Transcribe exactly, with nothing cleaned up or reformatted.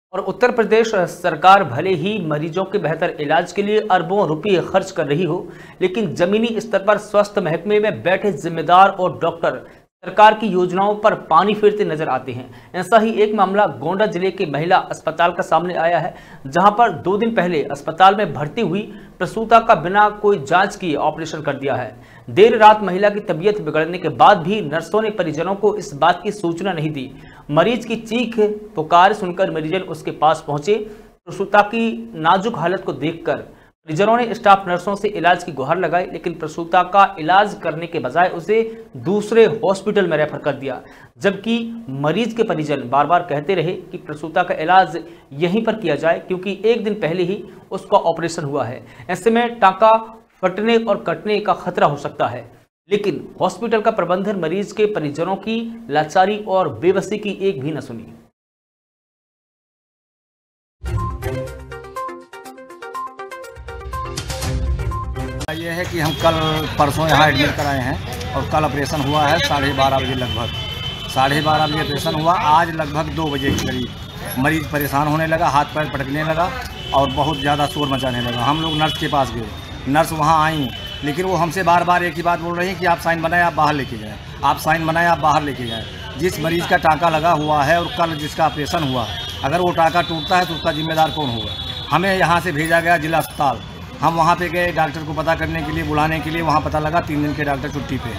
और उत्तर प्रदेश सरकार भले ही मरीजों के बेहतर इलाज के लिए अरबों रुपये खर्च कर रही हो, लेकिन जमीनी स्तर पर स्वास्थ्य महकमे में बैठे जिम्मेदार और डॉक्टर सरकार की योजनाओं पर पानी फेरते नजर आते हैं। ऐसा ही एक मामला गोंडा जिले के महिला अस्पताल का सामने आया है, जहां पर दो दिन पहले अस्पताल में भर्ती हुई प्रसूता का बिना कोई जांच किए ऑपरेशन कर दिया है। देर रात महिला की तबीयत बिगड़ने के बाद भी नर्सों ने परिजनों को इस बात की सूचना नहीं दी। मरीज की चीख पुकार सुनकर मरीजन उसके पास पहुंचे। प्रसूता की नाजुक हालत को देखकर परिजनों ने स्टाफ नर्सों से इलाज की गुहार लगाई, लेकिन प्रसूता का इलाज करने के बजाय उसे दूसरे हॉस्पिटल में रेफर कर दिया, जबकि मरीज के परिजन बार बार कहते रहे कि प्रसूता का इलाज यहीं पर किया जाए, क्योंकि एक दिन पहले ही उसका ऑपरेशन हुआ है। ऐसे में टांका फटने और कटने का खतरा हो सकता है, लेकिन हॉस्पिटल का प्रबंधन मरीज के परिजनों की लाचारी और बेबसी की एक भी न सुनी। ये है कि हम कल परसों यहाँ एडमिट कराए हैं और कल ऑपरेशन हुआ है साढ़े बारह बजे लगभग साढ़े बारह बजे ऑपरेशन हुआ। आज लगभग दो बजे के करीब मरीज़ परेशान होने लगा, हाथ पैर पटकने लगा और बहुत ज़्यादा शोर मचाने लगा। हम लोग नर्स के पास गए, नर्स वहाँ आई, लेकिन वो हमसे बार बार एक ही बात बोल रही है कि आप साइन बनाए आप बाहर लेके जाएँ, आप साइन बनाए आप बाहर लेके जाएँ। जिस मरीज़ का टाँका लगा हुआ है और कल जिसका ऑपरेशन हुआ, अगर वो टाँका टूटता है तो उसका जिम्मेदार कौन होगा? हमें यहाँ से भेजा गया जिला अस्पताल। हम वहाँ पे गए डॉक्टर को पता करने के लिए, बुलाने के लिए। वहाँ पता लगा तीन दिन के डॉक्टर छुट्टी पे हैं।